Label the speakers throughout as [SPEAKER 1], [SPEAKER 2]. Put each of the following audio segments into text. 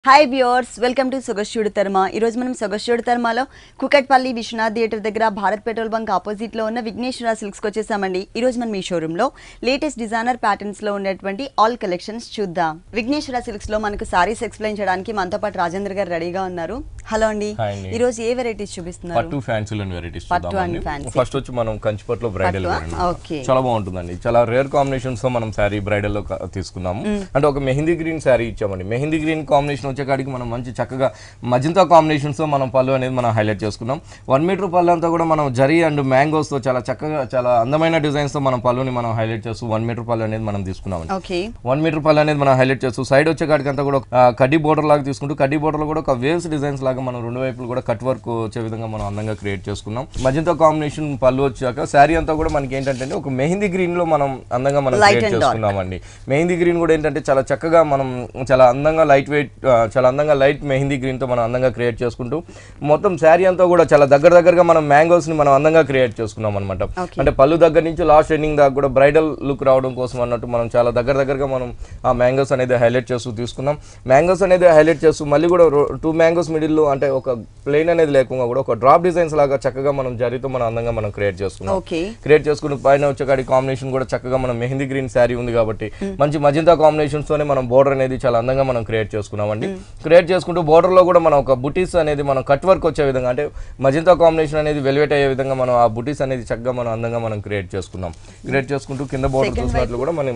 [SPEAKER 1] Hi viewers, welcome to Sogasu Chuda Tarama. ఈ రోజు మనం Sogasu Chuda Taramalo Kukatpally Vishwanath theatre దగ్గర భారత్ పెట్రోల్ బంక్ ఆపోజిట్ లో ఉన్న విఘ్నేశ్వర సిల్క్స్ కి వచ్చేసామండి. ఈ రోజు మనం ఈ షోరూమ్ లో లేటెస్ట్ డిజైనర్ ప్యాటర్న్స్ లో ఉన్నటువంటి ఆల్ కలెక్షన్స్ చూద్దాం. విఘ్నేశ్వర సిల్క్స్ లో మనకు సారీస్ ఎక్స్ప్లెయిన్ చేయడానికి మనతో పాటు రాజేంద్ర గారు రెడీగా ఉన్నారు. హలో అండి. ఈ రోజు ఏ వెరైటీస్ చూపిస్తున్నారు?
[SPEAKER 2] పట్టు ఫ్యాన్సీ లోని వెరైటీస్ చూద్దామండి. ఫస్ట్ వచ్చి మనం కంచిపట్లో బ్రైడల్ చాలా బాగుంటుందండి. చాలా రేర్ కాంబినేషన్స్ తో మనం సారీ బ్రైడల్ లో తీసుకున్నాము. అంటే ఒక మెహందీ గ్రీన్ సారీ ఇచ్చామండి. మెహందీ గ్రీన్ కాంబినేషన్ వచ్చేకాడికి మనం మంచి చక్కగా మజంతా కాంబినేషన్స్ తో మనం పళ్ళు అనేది మనం హైలైట్ చేసుకున్నాం. 1 మీటర్ పళ్ళు అంతా కూడా మనం జరీ అండ్ మ్యాంగోస్ తో చాలా చక్కగా చాలా అందమైన డిజైన్స్ తో మనం పళ్ళుని మనం హైలైట్ చేస్తూ 1 మీటర్ పళ్ళు అనేది మనం తీసుకున్నాం. 1 మీటర్ పళ్ళు అనేది మనం హైలైట్ చేస్తూ సైడ్ వచ్చేకాడికి అంతా కూడా కడ్డీ బోర్డర్ లాగా తీసుకుంటూ కడ్డీ బోర్డర్ లో కూడా ఒక వేవ్స్ డిజైన్స్ లాగా మనం రెండు వైపులు కూడా కట్ వర్క్ వచ్చే విధంగా మనం అందంగా క్రియేట్ చేసుకున్నాం. మజంతా కాంబినేషన్ పళ్ళు వచ్చాక శారీ అంతా కూడా మనకి ఏంటంటే ఒక మెహందీ గ్రీన్ లో మనం అందంగా మనం క్రియేట్ చేసుకున్నామండి. మెహందీ గ్రీన్ కూడా ఏంటంటే చాలా చక్కగా మనం చాలా అందంగా లైట్ వెయిట్ చాలా అందంగా లైట్ మెహందీ గ్రీన్ తో మనం అందంగా క్రియేట్ చేసుకుంటూ మొత్తం శారీ అంతా కూడా చాలా దగ్గరగా మనం మ్యాంగోస్ ని మనం అందంగా క్రియేట్ చేసుకున్నాం అనమాట. అంటే పళ్ళు దగ్గర నుంచి లాస్ట్ ఎండింగ్ దాకా కూడా బ్రైడల్ లుక్ రావడం కోసం అన్నట్టు మనం చాలా దగ్గరగా మనం ఆ మ్యాంగోస్ అనేది హైలైట్ చేస్తూ తీసుకున్నాం. మ్యాంగోస్ అనేది హైలైట్ చేస్తూ మళ్ళీ కూడా 2 మ్యాంగోస్ మిడిల్ లో అంటే ఒక ప్లెయిన్ అనేది లేకుండా కూడా ఒక డ్రాప్ డిజైన్స్ లాగా చక్కగా మనం జరీతో మనం అందంగా మనం క్రియేట్ చేసుకున్నాం. క్రియేట్ చేసుకుని పైన వచ్చేకాడి కాంబినేషన్ కూడా చక్కగా మనం మెహందీ గ్రీన్ శారీ ఉంది కాబట్టి మంచి మజంతా కాంబినేషన్స్ తోనే మనం బోర్డర్ అనేది చాలా అందంగా మనం క్రియేట్ చేసుకున్నామండి. క్రియేట్ చేసుకుంటూ బోర్డర్ లో కూడా మనం ఒక బుటీస్ అనేది మనం కట్ వర్క్ వచ్చే విధంగా అంటే మజంతా కాంబినేషన్ అనేది వెల్వెట్ అయ్యే విధంగా మనం ఆ బుటీస్ అనేది చక్కగా మనం అందంగా మనం క్రియేట్ చేసుకున్నాం. క్రియేట్ చేసుకుంటూ కింద బోర్డర్ చూసినట్లు కూడా మనం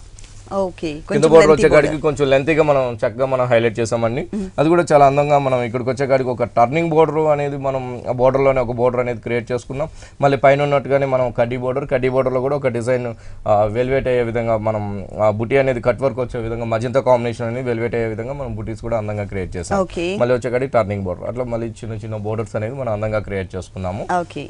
[SPEAKER 2] కింద బోర్డర్ వచ్చేకాడికి కొంచెం లెంతీగా మనం చక్కగా మనం హైలైట్ చేసామండి. అది కూడా చాలా అందంగా మనం ఇక్కడికి వచ్చేకాడికి ఒక టర్నింగ్ బోర్డర్ అనేది మనం ఆ బోర్డర్ లోనే ఒక బోర్డర్ అనేది క్రియేట్ చేసుకున్నాం. మళ్ళీ పైన ఉన్నట్టుగానే మనం కడ్డీ బోర్డర్ లో కూడా ఒక డిజైన్ వెల్వెట్ అయ్యే విధంగా మనం బుటీ అనేది కట్ వర్క్ వచ్చే విధంగా మజంతా కాంబినేషన్ అనేది వెల్వెట్ అయ్యే విధంగా మనం బుటీస్ కూడా అందంగా క్రియేట్ చేసాం. మళ్ళీ వచ్చేకాడికి టర్నింగ్ బోర్డర్ అట్లా మళ్ళీ చిన్న బోర్డర్స్ అనేది మనం అందంగా క్రియేట్ చేసుకున్నాము.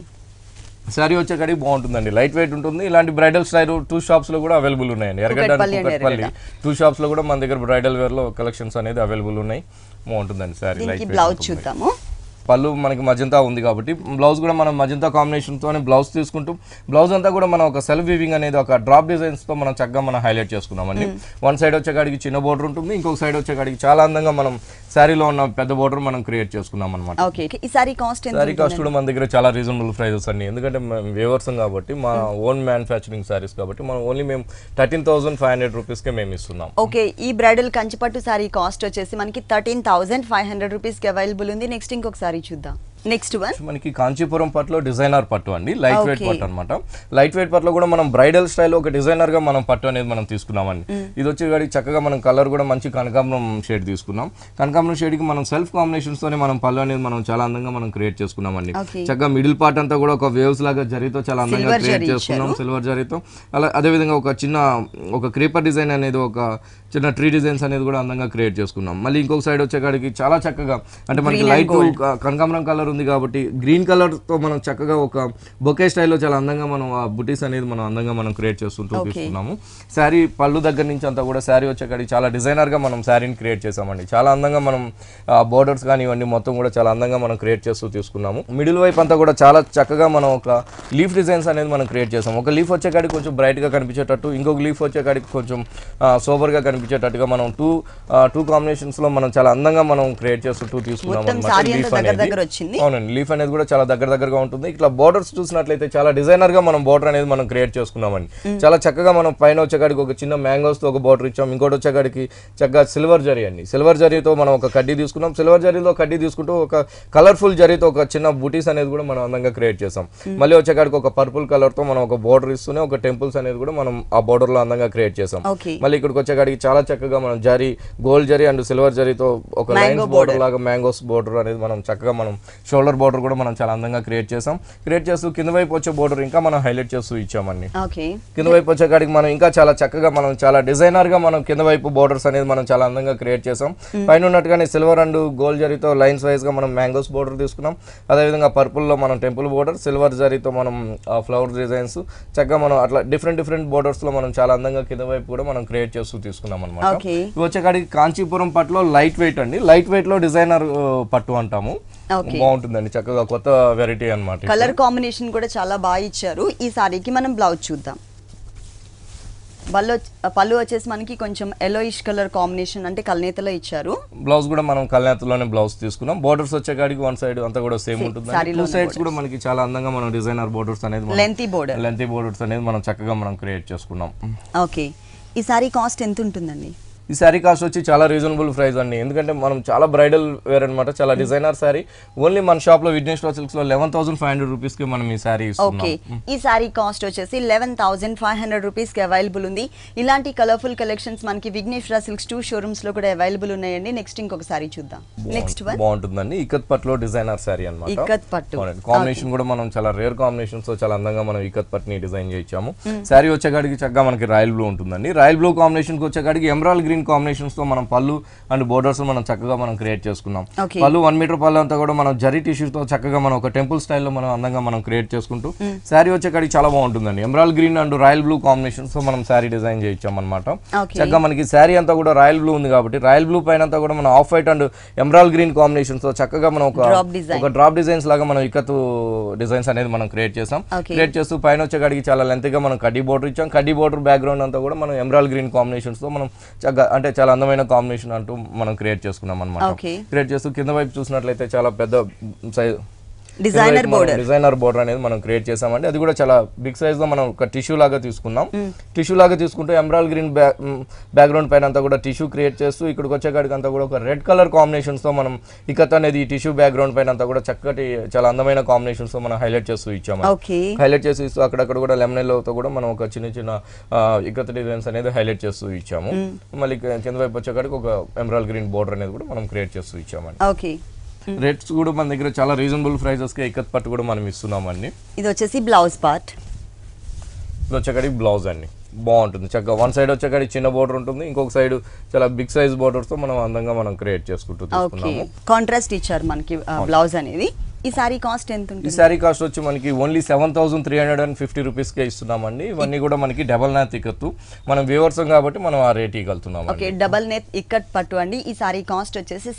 [SPEAKER 2] శారీ వచ్చేకాడికి బాగుంటుందండి, లైట్ వెయిట్ ఉంటుంది. ఇలాంటి బ్రైడల్ స్టైల్ 2 షాప్స్ లో కూడా అవైలబుల్ ఉన్నాయండి. ఎర్రగడ్డ కుకట్పల్లి 2 షాప్స్ లో కూడా మన దగ్గర బ్రైడల్ వేర్ లో కలెక్షన్స్ అనేది అవైలబుల్ ఉన్నాయి. బాగుంటుందండి శారీ. లైట్ వెయిట్ పళ్ళు మనకి మజంతా ఉంది కాబట్టి బ్లౌజ్ కూడా మనం మజంతా కాంబినేషన్తోనే బ్లౌజ్ తీసుకుంటూ బ్లౌజ్ అంతా కూడా మనం ఒక సెల్ఫ్ వీవింగ్ అనేది ఒక డ్రాప్ డిజైన్స్తో మనం చక్కగా మనం హైలైట్ చేసుకున్నామండి. 1 సైడ్ వచ్చేకాడికి చిన్న బోర్డర్ ఉంటుంది, ఇంకొక సైడ్ వచ్చేకాడికి చాలా అందంగా మనం శారీలో ఉన్న పెద్ద బోర్డర్ మనం క్రియేట్ చేసుకున్నాం అనమాట. శారీ కాస్ట్ కూడా మన దగ్గర చాలా రీజనబుల్ ప్రైజెస్ అండి. ఎందుకంటే వ్యూవర్స్ కాబట్టి మా ఓన్ మ్యానుఫ్యాక్చరింగ్ శారీస్ కాబట్టి మనం ఓన్లీ మేము 13,500 రూపీస్కే మేము ఇస్తున్నాం.
[SPEAKER 1] ఓకే, ఈ బ్రైడల్ కంచిపట్టు శారీ కాస్ట్ వచ్చేసి మనకి 13,500 రూపీస్కి అవైలబుల్ ఉంది. నెక్స్ట్ ఇంకొక సారీ చూద్దాం. నెక్స్ట్ వన్
[SPEAKER 2] మనకి కాంచీపురం పట్టులో డిజైనర్ పట్టు అండి, లైట్ వెయిట్ పట్టు అనమాట. లైట్ వెయిట్ పట్టులో కూడా మనం బ్రైడల్ స్టైల్ ఒక డిజైనర్ గా మనం పట్టు అనేది మనం తీసుకున్నామండి. ఇది వచ్చేవాడికి చక్కగా మనం కలర్ కూడా మంచి కనకాంబరం షేడ్ తీసుకున్నాం. కనకాంబరం షేడ్ కి మనం సెల్ఫ్ కాంబినేషన్స్ తోనే మనం పళ్ళు అనేది మనం చాలా అందంగా మనం క్రియేట్ చేసుకున్నామండి. చక్కగా మిడిల్ పార్ట్ అంతా కూడా ఒక వేవ్స్ లాగా జరీతో చాలా అందంగా క్రియేట్ చేసుకున్నాం, సిల్వర్ జరీతో. అలా అదే విధంగా ఒక క్రీపర్ డిజైన్ అనేది ఒక చిన్న ట్రీ డిజైన్స్ అనేది కూడా అందంగా క్రియేట్ చేసుకున్నాం. మళ్ళీ ఇంకొక సైడ్ వచ్చేకాడికి చాలా చక్కగా అంటే మనకి లైట్ కనకాంబరం కలర్ ఉంది కాబట్టి గ్రీన్ కలర్ తో మనం చక్కగా ఒక బొకే స్టైల్లో చాలా అందంగా మనం ఆ బుటీస్ అనేది మనం అందంగా మనం క్రియేట్ చేసుకుంటూ తీసుకున్నాము. శారీ పళ్ళు దగ్గర నుంచి అంతా కూడా శారీ వచ్చేకాడికి చాలా డిజైనర్ గా మనం శారీని క్రియేట్ చేసామండి. చాలా అందంగా మనం బోర్డర్స్ కానీ ఇవన్నీ మొత్తం కూడా చాలా అందంగా మనం క్రియేట్ చేస్తూ తీసుకున్నాము. మిడిల్ వైపు అంతా కూడా చాలా చక్కగా మనం ఒక లీఫ్ డిజైన్స్ అనేది మనం క్రియేట్ చేసాం. ఒక లీఫ్ వచ్చేకాడికి కొంచెం బ్రైట్ గా కనిపించేటట్టు, ఇంకొక లీఫ్ వచ్చేకాడికి కొంచెం సోబర్ గా కనిపించేటట్టుగా మనం టూ కాంబినేషన్స్ లో మనం చాలా అందంగా మనం క్రియేట్ చేస్తూ తీసుకున్నాం. అవునండి, లీఫ్ అనేది కూడా చాలా దగ్గరగా ఉంటుంది. ఇట్లా బోర్డర్స్ చూసినట్లయితే చాలా డిజైనర్ గా మనం బోర్డర్ అనేది మనం క్రియేట్ చేసుకున్నామండి. చాలా చక్కగా మనం పైన వచ్చేకాడికి ఒక చిన్న మ్యాంగోస్ తో ఒక బోర్డర్ ఇచ్చాం. ఇంకోటి వచ్చేకాడికి చక్కగా సిల్వర్ జరీ అండి, సిల్వర్ జరీతో మనం ఒక కడ్డీ తీసుకున్నాం. సిల్వర్ జరీలో కడ్డీ తీసుకుంటూ ఒక కలర్ఫుల్ జరీతో ఒక చిన్న బూటీస్ అనేది కూడా మనం అందంగా క్రియేట్ చేసాం. మళ్ళీ వచ్చేకాడికి ఒక పర్పుల్ కలర్ తో మనం ఒక బోర్డర్ ఇస్తూనే ఒక టెంపుల్స్ అనేది కూడా మనం ఆ బోర్డర్ లో అందంగా క్రియేట్ చేసాం. మళ్ళీ ఇక్కడికి వచ్చేకాడికి చాలా చక్కగా మనం zari gold zari and silver జరీతో ఒక లైన్స్ బోర్డర్ లాగా మ్యాంగోస్ బోర్డర్ అనేది మనం చక్కగా మనం షోల్డర్ బోర్డర్ కూడా మనం చాలా అందంగా క్రియేట్ చేసాం. క్రియేట్ చేస్తూ కింద వైపు వచ్చే బోర్డర్ ఇంకా మనం హైలైట్ చేస్తూ ఇచ్చామండి. కింద వైపు వచ్చేకాడికి మనం ఇంకా చాలా చక్కగా మనం చాలా డిజైనర్ గా మనం కింద వైపు బోర్డర్స్ అనేది మనం చాలా అందంగా క్రియేట్ చేసాం. పైన ఉన్నట్టుగానే సిల్వర్ అండ్ గోల్డ్ జరీతో లైన్స్ వైజ్ గా మనం మ్యాంగోస్ బోర్డర్ తీసుకున్నాం. అదేవిధంగా పర్పుల్ లో మనం టెంపుల్ బోర్డర్, సిల్వర్ జరీతో మనం ఫ్లవర్ డిజైన్స్ చక్కగా మనం అట్లా డిఫరెంట్ బోర్డర్స్ లో మనం చాలా అందంగా కింద వైపు కూడా మనం క్రియేట్ చేస్తూ తీసుకున్నాం అనమాట. ఇవి వచ్చేకాడికి కాంచీపురం పట్టులో లైట్ వెయిట్ అండి, లైట్ వెయిట్ లో డిజైనర్ పట్టు అంటాము. బాగుంటుందండి, చక్కగా కొత్త వెరైటీ అన్నమాట.
[SPEAKER 1] కలర్ కాంబినేషన్ కూడా చాలా బాగా ఇచ్చారు. ఈ సారీకి మనం బ్లౌజ్ చూద్దాం. పళ్ళు వచ్చేసి మనకి కొంచెం ఎల్లోయిష్ కలర్ కాంబినేషన్ అంటే కల్నేతలో ఇచ్చారు.
[SPEAKER 2] బ్లౌజ్ కూడా మనం కల్నేతలోనే బ్లౌజ్ తీసుకున్నాం. బోర్డర్స్ వచ్చేకాడికి వన్ సైడ్ అంతా కూడా సేమ్ ఉంటుంది. టూ సైడ్స్ కూడా మనకి చాలా అందంగా మనం డిజైనర్ బోర్డర్స్ అనేది లెంతీ బోర్డర్స్ అనేది మనం చక్కగా మనం క్రియేట్ చేసుకున్నాం.
[SPEAKER 1] ఓకే, ఈ సారీ కాస్ట్ ఎంత ఉంటుందండి?
[SPEAKER 2] ఈ శారీ కాస్ట్ వచ్చి చాలా రీజనబుల్ ప్రైస్ అండి. ఎందుకంటే మనం చాలా బ్రైడల్ వేర్ అనమాట, చాలా డిజైనర్ శారీ. ఓన్లీ మన షాప్ లో విఘ్నేశ్వర సిల్క్స్ లో 11,500 రూపీస్ కి మనం ఈ శారీ ఇస్తున్నాం.
[SPEAKER 1] ఓకే, ఈ శారీ కాస్ట్ వచ్చేసి 11,500 రూపీస్ కి అవైలబుల్ ఉంది. ఇలాంటి కలర్ఫుల్ కలెక్షన్స్ మనకి విఘ్నేశ్వర సిల్క్స్ 2 షోరూమ్స్ లో కూడా అవైలబుల్ ఉన్నాయండి. నెక్స్ట్ ఇంకొక సారీ చూద్దాం. నెక్స్ట్ వన్
[SPEAKER 2] బాగుంటుందండి, ఇక్కత్ పట్టులో డిజైనర్ శారీ అన్నమాట.
[SPEAKER 1] ఇక్కత్ పట్టు
[SPEAKER 2] కాంబినేషన్ కూడా మనం చాలా రేర్ కాంబినేషన్స్ తో చాలా అందంగా మనం ఇక్కత్ పట్టుని డిజైన్ చేయించాము. శారీ వచ్చేకాడికి చక్కగా మనకి రాయల్ బ్లూ ఉంటుందండి. రాయల్ బ్లూ కాంబినేషన్ కి వచ్చేకాడికి ఎమరాల్డ్ గ్రీన్ కాంబినేషన్స్ తో మనం పళ్ళు అండ్ బోర్డర్స్ మనం చక్కగా మనం క్రియేట్ చేసుకున్నాం. పళ్ళు 1 మీటర్ పళ్ళు అంతా కూడా మనం జరీ టిష్యూతో చక్కగా మనం ఒక టెంపుల్ స్టైల్లో మనం అందంగా మనం క్రియేట్ చేసుకుంటూ శారీ వచ్చేకాడికి చాలా బాగుంటుందండి. Emerald green and royal blue combinations తో మనం శారీ డిజైన్ చేయించాం అనమాట. చక్కగా మనకి శారీ అంతా కూడా రాయల్ బ్లూ ఉంది కాబట్టి రాయల్ బ్లూ పైన అంతా కూడా మనం off white and emerald green combinations తో చక్కగా మనం ఒక డ్రాప్ డిజైన్స్ లాగా మనం ఇక్కతు డిజైన్స్ అనేది మనం క్రియేట్ చేసాం. క్రియేట్ చేస్తూ పైన వచ్చేకాడికి చాలా లెంత్ గా మనం కడ్డీ బోర్డర్ ఇచ్చాం. కడ్డీ బోర్డర్ బ్యాక్గ్రౌండ్ అంతా కూడా మనం ఎమరాల్డ్ గ్రీన్ కాంబినేషన్స్ తో మనం చక్కగా అంటే చాలా అందమైన కాంబినేషన్ అంటూ మనం క్రియేట్ చేసుకున్నాం అనమాట. క్రియేట్ చేస్తూ కింద వైపు చూసినట్లయితే చాలా పెద్ద సైజ్ డిజైనర్ బోర్డర్ అనేది మనం క్రియేట్ చేసామండి. అది కూడా చాలా బిగ్ సైజ్ లో మనం ఒక టిష్యూ లాగా తీసుకున్నాం. టిష్యూ లాగా తీసుకుంటూ ఎమరాల్డ్ గ్రీన్ బ్యాక్గ్రౌండ్ పైన అంతా కూడా టిష్యూ క్రియేట్ చేస్తూ ఇక్కడికి వచ్చేకాడికి అంతా కూడా ఒక రెడ్ కలర్ కాంబినేషన్స్ తో మనం ఇకత్ అనేది ఈ టిష్యూ బ్యాక్గ్రౌండ్ పైన అంతా కూడా చక్కటి చాలా అందమైన కాంబినేషన్స్ తో మనం హైలైట్ చేస్తూ ఇచ్చాము. హైలైట్ చేసి ఇస్తూ అక్కడక్కడ కూడా లెమన్ ఎల్లోతో కూడా మనం ఒక చిన్న చిన్న ఇకత్ డిజైన్స్ అనేది హైలైట్ చేస్తూ ఇచ్చాము. మళ్ళీ కింద వైపు వచ్చేకాడికి ఒక ఎమరాల్డ్ గ్రీన్ బోర్డర్ అనేది కూడా మనం క్రియేట్ చేస్తూ ఇచ్చామండి. రేట్స్ కూడా మన దగ్గర చాలా రీజనబుల్ ప్రైజెస్ కి ఇక్కత్ పట్టు కూడా మనం ఇస్తున్నామండి.
[SPEAKER 1] ఇది వచ్చేసి బ్లౌజ్ పార్ట్,
[SPEAKER 2] ఇది వచ్చేకాడికి బ్లౌజ్ అండి. బాగుంటుంది చక్కగా వన్ సైడ్ వచ్చేకాడికి చిన్న బోర్డర్ ఉంటుంది, ఇంకొక సైడ్ చాలా బిగ్ సైజ్ బోర్డర్స్ తో మనం అందంగా మనం క్రియేట్ చేసుకుంటూ తీసుకున్నాము.
[SPEAKER 1] కాంట్రాస్ట్ ఇచ్చారు మనకి బ్లౌజ్ అనేది. ఈ సారీ కాస్ట్ ఎంత ఉంటుంది?
[SPEAKER 2] ఈ సారీ కాస్ట్ వచ్చి మనకి ఓన్లీ 7,350 రూపీస్ కే ఇస్తున్నామండి. ఇవన్నీ కూడా మనకి డబల్ నెత్ ఇక్కత్తు, మనం వ్యూవర్స్ కాబట్టి మనం ఆ రేట్ ఇవ్వగలుగుతున్నాం.
[SPEAKER 1] ఓకే, డబల్ నెత్ ఇక్కత్ పట్టు అండి. ఈ సారీ కాస్ట్ వచ్చేసి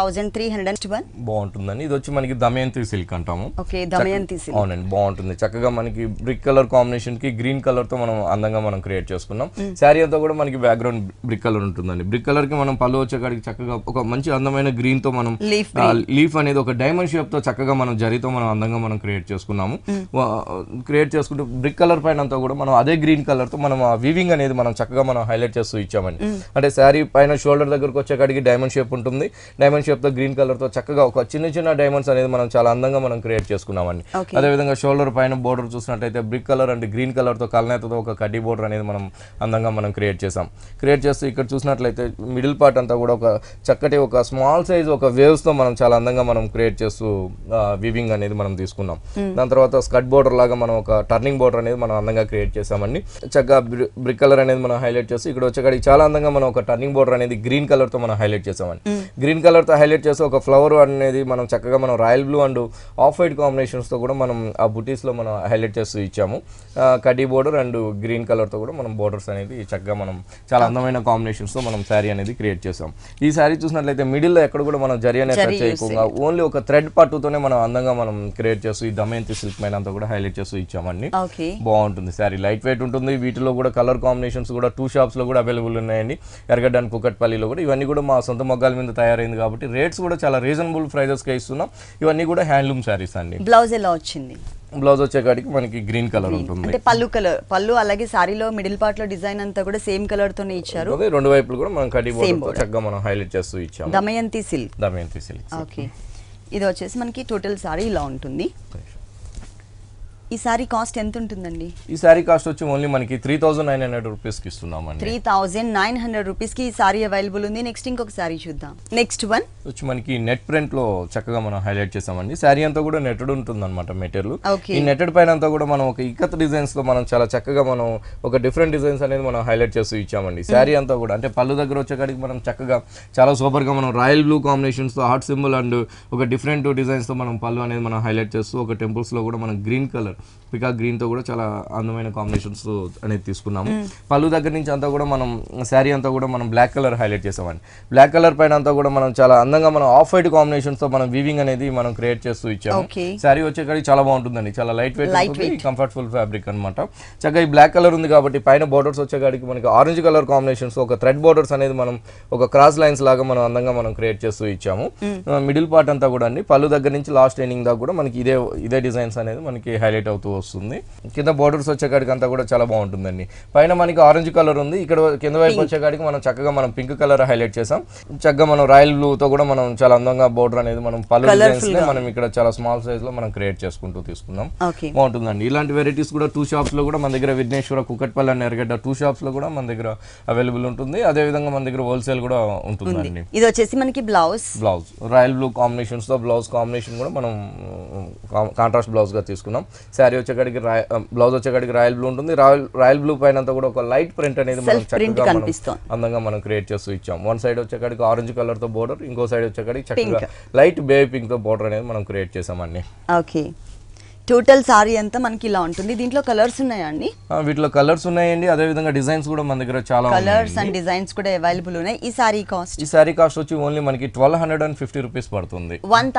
[SPEAKER 1] 7,301.
[SPEAKER 2] బాగుంటుందండి. ఇది వచ్చి మనకి దమయంతి సిల్క్ అంటాము.
[SPEAKER 1] Okay, Damayanti silk.
[SPEAKER 2] అవునండి, బాగుంటుంది. చక్కగా మనకి బ్రిక్ కలర్ కాంబినేషన్ కి గ్రీన్ కలర్ తో మనం అందంగా మనం క్రియేట్ చేసుకున్నాం. శారీ అంతా కూడా మనకి బ్యాక్గ్రౌండ్ బ్రిక్ కలర్ ఉంటుందండి. బ్రిక్ కలర్ కి మనం పళ్ళు వచ్చేకాడికి చక్కగా ఒక మంచి అందమైన గ్రీన్ తో మనం లీఫ్ అనేది ఒక డైమండ్ షేప్ తో చక్కగా మనం జరీతో మనం అందంగా మనం క్రియేట్ చేసుకున్నాము. క్రియేట్ చేసుకుంటూ బ్రిక్ కలర్ పైన అంతా కూడా మనం అదే గ్రీన్ కలర్ తో మనం వీవింగ్ అనేది మనం చక్కగా మనం హైలైట్ చేస్తూ ఇచ్చామండి. అంటే శారీ పైన షోల్డర్ దగ్గరకు వచ్చేకాడికి డైమండ్ షేప్ ఉంటుంది. డైమండ్ షేప్ తో గ్రీన్ కలర్ తో చక్కగా ఒక చిన్న చిన్న డైమండ్స్ అనేది మనం చాలా అందంగా మనం క్రియేట్ చేసుకున్నామండి. అదేవిధంగా షోల్డర్ పైన బోర్డర్ చూసినట్టయితే brick colour and green colour తో కల్నేతతో ఒక కడ్డీ బోర్డర్ అనేది మనం అందంగా మనం క్రియేట్ చేసాం. క్రియేట్ చేస్తూ ఇక్కడ చూసినట్లయితే మిడిల్ పార్ట్ అంతా కూడా ఒక చక్కటి ఒక స్మాల్ సైజ్ ఒక వేవ్స్ తో మనం చాలా అందంగా మనం క్రియేట్ చేస్తూ వీవింగ్ అనేది మనం తీసుకున్నాం. దాని తర్వాత స్కర్ట్ బోర్డర్ లాగా మనం ఒక టర్నింగ్ బోర్డర్ అనేది మనం అందంగా క్రియేట్ చేసామండి. చక్కగా బ్రిక్ కలర్ అనేది మనం హైలైట్ చేసి ఇక్కడ వచ్చేకాడికి చాలా అందంగా మనం ఒక టర్నింగ్ బోర్డర్ అనేది గ్రీన్ కలర్ తో మనం హైలైట్ చేసామండి. గ్రీన్ కలర్ తో హైలైట్ చేసి ఒక ఫ్లవర్ అనేది మనం చక్కగా మనం royal blue and off white combinations తో కూడా మనం ఆ బుటీస్ లో మనం హైలైట్ చేస్తూ ఇచ్చాము. కడ్డీ బోర్డర్ అండ్ గ్రీన్ కలర్ తో కూడా మనం బోర్డర్స్ అనేది చక్కగా మనం చాలా అందమైన కాంబినేషన్స్ తో మనం శారీ అనేది క్రియేట్ చేసాం. ఈ శారీ చూసినట్లయితే మిడిల్ లో ఎక్కడ కూడా మనం జరీ అనేది టచ్ చేయకుండా ఓన్లీ ఒక థ్రెడ్ పట్టుతోనే మనం అందంగా మనం క్రియేట్ చేస్తూ ఈ దమయంతి సిల్క్ పైన అంతా కూడా హైలైట్ చేస్తూ ఇచ్చామండి. బాగుంటుంది శారీ, లైట్ వెయిట్ ఉంటుంది. వీటిలో కూడా కలర్ కాంబినేషన్స్ కూడా 2 షాప్స్ లో కూడా అవైలబుల్ ఉన్నాయండి, ఎర్రగడ్డ అండ్ కుకట్పల్లిలో కూడా. ఇవన్నీ కూడా మా సొంత మొగ్గాల మీద తయారైంది కాబట్టి రేట్స్ కూడా చాలా రీజనబుల్ ప్రైజెస్ కే ఇస్తున్నాం. ఇవన్నీ కూడా హ్యాండ్లూమ్ శారీస్ అండి.
[SPEAKER 1] బ్లౌజ్ ఎలా వచ్చింది?
[SPEAKER 2] బ్లౌజ్ వచ్చేకాడికి మనకి గ్రీన్ కలర్ ఉంటుంది.
[SPEAKER 1] అంటే పళ్ళు అలాగే సారీలో మిడిల్ పార్ట్ లో డిజైన్ అంతా కూడా సేమ్ కలర్ తోనే ఇచ్చారు.
[SPEAKER 2] రెండు వైపులు కూడా మనం కడ్డీ బోర్డర్ చక్కగా మనం హైలైట్ చేస్తూ ఇచ్చాము.
[SPEAKER 1] దమయంతి సిల్క్. ఓకే, ఇది వచ్చేసి మనకి టోటల్ సారీ ఇలా ఉంటుంది. ఈ సారీ కాస్ట్ ఎంత ఉంటుందండి?
[SPEAKER 2] ఈ సారీ కాస్ట్ వచ్చి ఓన్లీ మనకి 3,900 రూపీస్ కి ఇస్తున్నామండి.
[SPEAKER 1] 3,900 రూపీస్ కి ఈ సారీ అవైలబుల్ ఉంది. నెక్స్ట్ ఇంకొక సారీ చూద్దాం. నెక్స్ట్ వన్
[SPEAKER 2] వచ్చి మనకి నెట్ ప్రింట్ లో చక్కగా మనం హైలైట్ చేసామండి. సారీ అంతా కూడా నెట్టెడ్ ఉంటుంది అనమాట మెటీరియల్. ఈ నెట్టెడ్ పైన అంతా కూడా మనం ఒక ఇక్కత్ డిజైన్స్ లో మనం చాలా చక్కగా మనం ఒక డిఫరెంట్ డిజైన్స్ అనేది మనం హైలైట్ చేస్తూ ఇచ్చామండి. సారీ అంతా కూడా అంటే పళ్ళు దగ్గర వచ్చేకాడికి మనం చక్కగా చాలా సూపర్ గా మనం రాయల్ బ్లూ కాంబినేషన్స్ తో హార్ట్ సింబల్ అండ్ ఒక డిఫరెంట్ డిజైన్స్ తో మనం పళ్ళు అనేది మనం హైలైట్ చేస్తూ ఒక టెంపుల్స్ లో కూడా మనం గ్రీన్ కలర్ పికాక్ గ్రీన్ తో కూడా చాలా అందమైన కాంబినేషన్స్ అనేది తీసుకున్నాము. పళ్ళు దగ్గర నుంచి అంతా కూడా మనం శారీ అంతా కూడా మనం బ్లాక్ కలర్ హైలైట్ చేసామండి. బ్లాక్ కలర్ పైన అంతా కూడా మనం చాలా అందంగా మనం ఆఫ్ వైట్ కాంబినేషన్స్ తో మనం వీవింగ్ అనేది మనం క్రియేట్ చేస్తూ ఇచ్చాము. శారీ వచ్చేకాడికి చాలా బాగుంటుందండి, చాలా లైట్ వెయిట్ ఉంటుంది, కంఫర్టబుల్ ఫ్యాబ్రిక్ అనమాట. చక్కగా ఈ బ్లాక్ కలర్ ఉంది కాబట్టి పైన బోర్డర్స్ వచ్చేకాడికి మనకి ఆరెంజ్ కలర్ కాంబినేషన్స్, ఒక థ్రెడ్ బోర్డర్స్ అనేది మనం ఒక క్రాస్ లైన్స్ లాగా మనం అందంగా మనం క్రియేట్ చేస్తూ ఇచ్చాము. మిడిల్ పార్ట్ అంతా కూడా అండి పళ్ళు దగ్గర నుంచి లాస్ట్ ఎండింగ్ దాకా కూడా మనకి ఇదే డిజైన్స్ అనేది మనకి హైలైట్ అవుతూ వస్తుంది. కింద బోర్డర్స్ వచ్చేకాడికి అంతా కూడా చాలా బాగుంటుందండి. పైన మనకి ఆరెంజ్ కలర్ ఉంది, ఇక్కడ కింద వైపు వచ్చేకాడికి మనం చక్కగా మనం పింక్ కలర్ హైలైట్ చేసాం. చక్కగా మనం రాయల్ బ్లూ తో కూడా మనం చాలా అందంగా బోర్డర్ అనేది మనం పళ్ళు డిజైన్స్ ని మనం ఇక్కడ చాలా స్మాల్ సైజ్ లో మనం క్రియేట్ చేసుకుంటూ తీసుకున్నాం. బాగుంటుందండి. ఇలాంటి వెరైటీస్ కూడా 2 షాప్స్ లో కూడా మన దగ్గర విఘ్నేశ్వర, కుకట్పల్లి అండ్ ఎర్రగడ్డ 2 షాప్స్ లో కూడా మన దగ్గర అవైలబుల్ ఉంటుంది. అదే విధంగా మన దగ్గర హోల్సేల్ కూడా ఉంటుందండి.
[SPEAKER 1] ఇది వచ్చేసి మనకి బ్లౌజ్
[SPEAKER 2] రాయల్ బ్లూ కాంబినేషన్స్ తో బ్లౌజ్ కాంబినేషన్ కూడా మనం కాంట్రాస్ట్ బ్లౌజ్ గా తీసుకున్నాం. శారీ వచ్చేకాడికి బ్లౌజ్ వచ్చేకాడికి రాయల్ బ్లూ ఉంటుంది. రాయల్ బ్లూ పైన అంతా కూడా ఒక లైట్ ప్రింట్ అనేది మనం చక్కగా అందంగా మనం క్రియేట్ చేస్తూ ఇచ్చాం. వన్ సైడ్ వచ్చేకాడికి ఆరెంజ్ కలర్ తో బోర్డర్, ఇంకో సైడ్ వచ్చేకాడికి చక్కగా లైట్ బేబీ పింక్ తో బోర్డర్ అనేది మనం క్రియేట్ చేసామండి.
[SPEAKER 1] ఓకే, టోటల్ సారీ అంతా మనకి ఇలా ఉంటుంది. దీంట్లో కలర్స్ ఉన్నాయా అండి?
[SPEAKER 2] వీటిలో కలర్స్ ఉన్నాయండి. అదే విధంగా డిజైన్స్ కూడా మన దగ్గర చాలా
[SPEAKER 1] కలర్స్ అండ్ డిజైన్స్ కూడా అవైలబుల్ ఉన్నాయి. ఈ సారీ కాస్ట్
[SPEAKER 2] వచ్చి ఓన్లీ మనకి 1250 రూపీస్ పడుతుంది.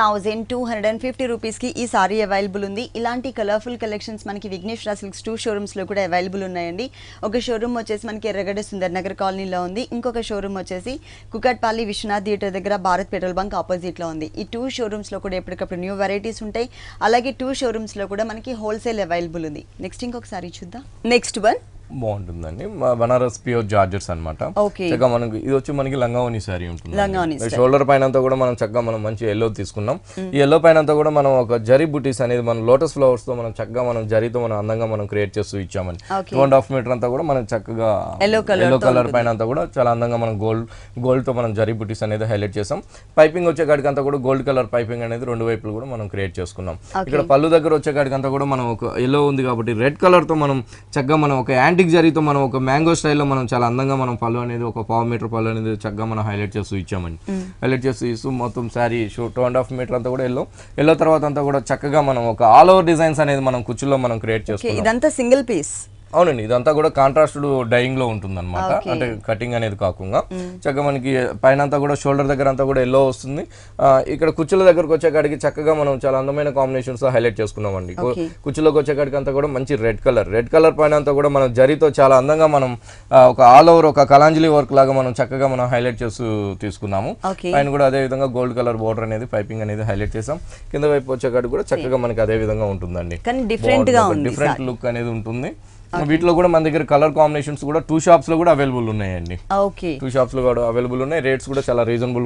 [SPEAKER 1] 1250 రూపీస్ కి ఈ సారీ అవైలబుల్ ఉంది. ఇలాంటి కలర్ఫుల్ కలెక్షన్స్ మనకి విఘ్నేశ్వర సిల్క్స్ 2 షోరూమ్స్ లో కూడా అవైలబుల్ ఉన్నాయండి. ఒక షోరూమ్ వచ్చేసి మనకి ఎర్రగడ్డ సుందర్ నగర్ కాలనీలో ఉంది. ఇంకొక షోరూమ్ వచ్చేసి కుకట్పల్లి విశ్వనాథ్ థియేటర్ దగ్గర భారత్ పెట్రోల్ బంక్ ఆపోజిట్ లో ఉంది. ఈ 2 షోరూమ్స్ లో కూడా ఎప్పటికప్పుడు న్యూ వెరైటీస్ ఉంటాయి. అలాగే 2 షోరూమ్స్ లో కూడా మనకి హోల్సేల్ అవైలబుల్ ఉంది. నెక్స్ట్ ఇంకొకసారి చూద్దాం. నెక్స్ట్ వన్
[SPEAKER 2] బాగుంటుందండి, బనారస్ ప్యూర్ జార్జెట్స్ అనమాట. చక్కగా మనకి ఇది వచ్చి మనకి లంగావని సారీ ఉంటుంది. షోల్డర్ పైన అంతా కూడా మనం చక్కగా మనం మంచి ఎల్లో తీసుకున్నాం. ఈ ఎల్లో పైన అంతా కూడా మనం ఒక జరీ బుటీస్ అనేది మనం లోటస్ ఫ్లవర్స్ తో మనం చక్కగా మనం జరీతో మనం అందంగా మనం క్రియేట్ చేస్తూ ఇచ్చామని. 2.5 మీటర్ అంతా కూడా మనం చక్కగా ఎల్లో కలర్ పైన అంతా కూడా చాలా అందంగా మనం గోల్డ్ తో మనం జరీ బుటీస్ అనేది హైలైట్ చేసాం. పైపింగ్ వచ్చేకాడికి అంతా కూడా గోల్డ్ కలర్ పైపింగ్ అనేది 2 వైపులు కూడా మనం క్రియేట్ చేసుకున్నాం. ఇక్కడ పళ్ళు దగ్గర వచ్చేకాడికి అంతా కూడా మనం ఒక ఎల్లో ఉంది కాబట్టి రెడ్ కలర్ తో మనం చక్కగా మనం ఒక యాంటీ జరీతో మనం ఒక మ్యాంగో స్టైల్లో మనం చాలా అందంగా మనం పళ్ళు అనేది ఒక 1/4 మీటర్ పళ్ళు అనేది చక్కగా మనం హైలైట్ చేస్తూ ఇచ్చామండి. హైలైట్ చేస్తూ ఇస్తూ మొత్తం శారీ 2.5 మీటర్ అంతా కూడా ఎల్లో తర్వాత అంతా కూడా చక్కగా మనం ఒక ఆల్ ఓవర్ డిజైన్స్ అనేది మనం కుచ్చుల్లో మనం క్రియేట్ చేసుకున్నాం.
[SPEAKER 1] ఇదంతా సింగిల్ పీస్.
[SPEAKER 2] అవునండి, ఇదంతా కూడా కాంట్రాస్టెడ్ డైయింగ్ లో ఉంటుంది అనమాట. అంటే కటింగ్ అనేది కాకుండా చక్కగా మనకి పైన అంతా కూడా షోల్డర్ దగ్గర అంతా కూడా ఎల్లో వస్తుంది. ఇక్కడ కుచ్చుల దగ్గరకు వచ్చేకాడికి చక్కగా మనం చాలా అందమైన కాంబినేషన్స్ హైలైట్ చేసుకున్నామండి. కుచ్చులోకి వచ్చేకాడికి అంతా కూడా మంచి రెడ్ కలర్ పైన అంతా కూడా మనం జరీతో చాలా అందంగా మనం ఒక ఆల్ ఓవర్ ఒక కలాంజలి వర్క్ లాగా మనం చక్కగా మనం హైలైట్ చేస్తూ తీసుకున్నాము. పైన కూడా అదే విధంగా గోల్డ్ కలర్ బోర్డర్ అనేది పైపింగ్ అనేది హైలైట్ చేసాం. కింద వైపు వచ్చేకాడికి కూడా చక్కగా మనకి అదే విధంగా ఉంటుందండి. డిఫరెంట్ లుక్ అనేది ఉంటుంది. వీటిలో కూడా మన దగ్గర కలర్ కాంబినేషన్స్ కూడా 2 షాప్స్ లో కూడా అవైలబుల్ ఉన్నాయండి. 2 షాప్స్ లో కూడా అవైలబుల్ ఉన్నాయి. రేట్స్ కూడా చాలా రీజనబుల్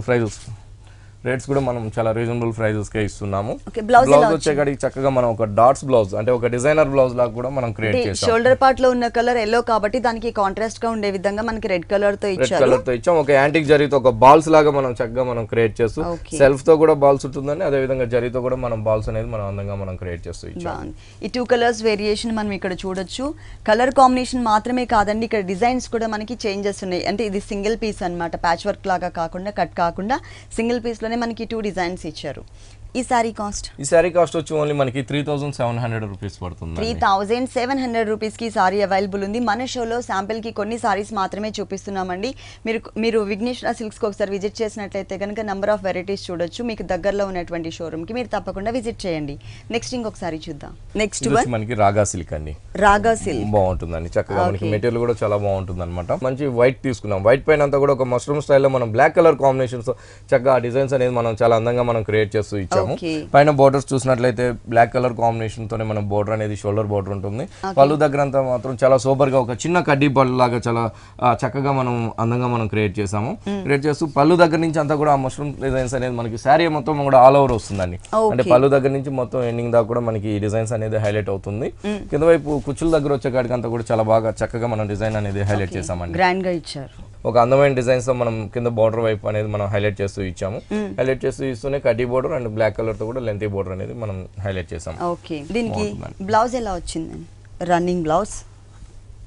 [SPEAKER 2] ప్రైజెస్ కే ఇస్తున్నాము. బ్లౌజ్ వచ్చేకాడికి చక్కగా మనం ఒక డాట్స్ బ్లౌజ్ అంటే ఒక డిజైనర్ బ్లౌజ్ లాగా కూడా మనం క్రియేట్ చేసాం.
[SPEAKER 1] షోల్డర్ పార్ట్ లో ఉన్న కలర్ ఎల్లో కాబట్టి దానికి కాంట్రాస్ట్ గా ఉండే విధంగా మనకి రెడ్ కలర్ తో ఇచ్చాం. ఒక యాంటిక్ జరీతో ఒక బాల్స్ లాగా మనం చక్కగా మనం క్రియేట్ చేస్తూ సెల్ఫ్ తో కూడా బాల్స్ ఉంటుందని అదే విధంగా జరీతో కూడా మనం బాల్స్ అనేది మనం అందంగా మనం క్రియేట్ చేస్తూ ఇచ్చాం. ఈ 2 కలర్స్ వేరియేషన్ మనం ఇక్కడ చూడొచ్చు. కలర్ కాంబినేషన్ మాత్రమే కాదండి, ఇక్కడ డిజైన్స్ కూడా మనకి చేంజెస్ ఉన్నాయి. అంటే ఇది సింగిల్ పీస్ అన్నమాట, ప్యాచ్ వర్క్ లాగా కాకుండా కట్ కాకుండా సింగిల్ పీస్ లోనే మనకి 2 డిజైన్స్ ఇచ్చారు. ఈ సారీ కాస్ట్
[SPEAKER 2] వచ్చి ఓన్లీ మనకి 3700 రూపీస్ పడుతుంది.
[SPEAKER 1] 3700 రూపీస్ కి సారీ అవైలబుల్ ఉంది. మన షోలో శాంపిల్ కి కొన్ని సారీస్ మాత్రమే చూపిస్తున్నామండి. మీరు విఘ్నేశ్వర సిల్క్స్ కి ఒకసారి విజిట్ చేసినట్లయితే కనుక నంబర్ ఆఫ్ వెరైటీస్ చూడొచ్చు. మీకు దగ్గరలో ఉన్నటువంటి షోరూమ్ కి మీరు తప్పకుండా విజిట్ చేయండి. నెక్స్ట్ ఇంకొకసారి చూద్దాం. నెక్స్ట్
[SPEAKER 2] మనకి రాగా సిల్క్ అండి.
[SPEAKER 1] రాగా సిల్క్
[SPEAKER 2] బాగుంటుందండి. చక్కగా మనకి మెటీరియల్ కూడా చాలా బాగుంటుంది అనమాట. మంచి వైట్ తీసుకున్నాం. వైట్ పైన అంతా కూడా ఒక మష్రూమ్ స్టైల్లో మనం బ్లాక్ కలర్ కాంబినేషన్స్ చక్కగా డిజైన్స్ అనేది మనం చాలా అందంగా మనం క్రియేట్ చేస్తూ ఇచ్చాము. పైన బోర్డర్స్ చూసినట్లయితే బ్లాక్ కలర్ కాంబినేషన్ తోనే మన బోర్డర్ అనేది షోల్డర్ బోర్డర్ ఉంటుంది. పళ్ళు దగ్గర అంతా మాత్రం చాలా సూపర్ గా ఒక చిన్న కడ్డీ పళ్ళు లాగా చాలా చక్కగా మనం అందంగా మనం క్రియేట్ చేసాము. క్రియేట్ చేస్తూ పళ్ళు దగ్గర నుంచి అంతా కూడా మష్రూమ్ డిజైన్స్ అనేది మనకి శారీ మొత్తం కూడా ఆల్ ఓవర్ వస్తుందండి. అంటే పళ్ళు దగ్గర నుంచి మొత్తం ఎండింగ్ దాకా కూడా మనకి ఈ డిజైన్స్ అనేది హైలైట్ అవుతుంది. కింద వైపు కుచ్చుల దగ్గర వచ్చేకాడికి అంతా కూడా చాలా బాగా చక్కగా మనం డిజైన్ అనేది హైలైట్ చేసామండి.
[SPEAKER 1] గ్రాండ్ గా ఇచ్చారు.
[SPEAKER 2] ఒక అందమైన డిజైన్స్ తో మనం కింద బార్డర్ వైపు అనేది మనం హైలైట్ చేస్తూ ఇచ్చాము. హైలైట్ చేస్తూ ఇస్తూనే కడ్డీ బోర్డర్ అండ్ బ్లాక్ కలర్ తో కూడా లెంతీ బోర్డర్ అనేది మనం హైలైట్ చేసాం.
[SPEAKER 1] ఓకే, దీనికి బ్లౌజ్ ఎలా వచ్చింది? రన్నింగ్ బ్లౌజ్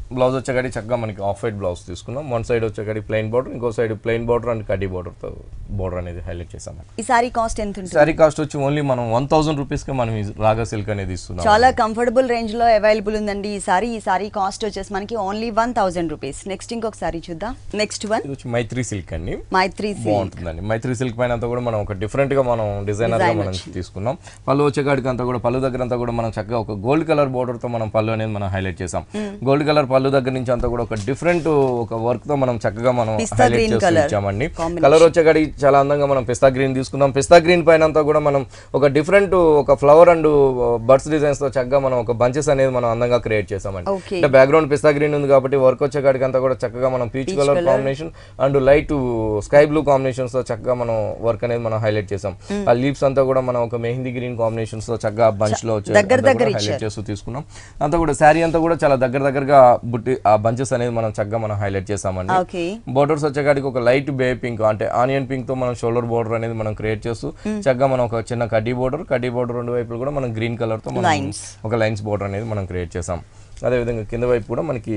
[SPEAKER 2] బ్లౌజ్ వచ్చేకాడికి చక్కగా మనకి ఆఫ్ వైట్ బ్లౌజ్ తీసుకున్నాం. వన్ సైడ్ వచ్చేకాడికి ప్లెయిన్ బార్డర్, ఇంకో సైడ్ ప్లెయిన్ బార్డర్ అండ్ కడ్డీ బార్డర్తో బార్డర్ అనేది హైలైట్ చేసాం.
[SPEAKER 1] ఈ సారీ కాస్ట్ ఎంత ఉంటుంది?
[SPEAKER 2] సారీ కాస్ట్ వచ్చి ఓన్లీ మనం 1000 రూపీస్కి మనం ఈ రాగా సిల్క్ అనేది ఇస్తున్నాం.
[SPEAKER 1] చాలా కంఫర్టబుల్ రేంజ్ లో అవైలబుల్ ఉందండి ఈ సారీ కాస్ట్ వచ్చేసి మనకి ఓన్లీ 1000 రూపీస్. నెక్స్ట్ ఇంకొక సారీ చూద్దాం. నెక్స్ట్ వన్
[SPEAKER 2] మైత్రి సిల్క్ అండి.
[SPEAKER 1] మైత్రి సిల్క్
[SPEAKER 2] బాగుంటుందండి. మైత్రి సిల్క్ పైన అంతా కూడా మనం ఒక డిఫరెంట్ గా మనం డిజైనర్ గా మనం తీసుకున్నాం. పళ్ళు వచ్చేకాడికి అంతా కూడా పళ్ళు దగ్గర అంతా కూడా మనం చక్కగా ఒక గోల్డ్ కలర్ బోర్డర్ తో మనం పళ్ళు అనేది మనం హైలైట్ చేసాం. గోల్డ్ కలర్ పళ్ళు దగ్గర నుంచి అంతా కూడా ఒక డిఫరెంట్ ఒక వర్క్ తో మనం చక్కగా మనం హైలైట్ చేసి ఇచ్చామండి. కలర్ వచ్చేకాడికి చాలా అందంగా మనం పిస్తా గ్రీన్ తీసుకున్నాం. పిస్తా గ్రీన్ పైన అంతా కూడా మనం ఒక డిఫరెంట్ ఒక ఫ్లవర్ అండ్ బర్డ్స్ డిజైన్స్ తో చక్కగా మనం ఒక బంచెస్ అనేది మనం అందంగా క్రియేట్ చేసామండి. అంటే బ్యాక్గ్రౌండ్ పిస్తా గ్రీన్ ఉంది కాబట్టి వర్క్ వచ్చేకాడికి అంతా కూడా చక్కగా మనం peach colour combination and light sky blue combinations తో చక్కగా మనం వర్క్ అనేది మనం హైలైట్ చేసాం. ఆ లీవ్స్ అంతా కూడా మనం ఒక మెహందీ గ్రీన్ కాంబినేషన్స్ తో చక్కగా బంచ్ లో హైలైట్ చేస్తూ తీసుకున్నాం. అంతా కూడా శారీ అంతా కూడా చాలా దగ్గరగా బుట్టి ఆ బంచెస్ అనేది మనం చక్కగా మనం హైలైట్ చేసామండి. బోర్డర్స్ వచ్చేకాడికి ఒక లైట్ బే పింక్ అంటే ఆనియన్ పింక్ తో మనం షోల్డర్ బోర్డర్ అనేది మనం క్రియేట్ చేస్తూ చక్కగా మనం ఒక చిన్న కడ్డీ బోర్డర్ రెండు వైపులు కూడా మనం గ్రీన్ కలర్ తో మనం ఒక లైన్స్ బోర్డర్ అనేది మనం క్రియేట్ చేసాం. అదే విధంగా కింద వైపు కూడా మనకి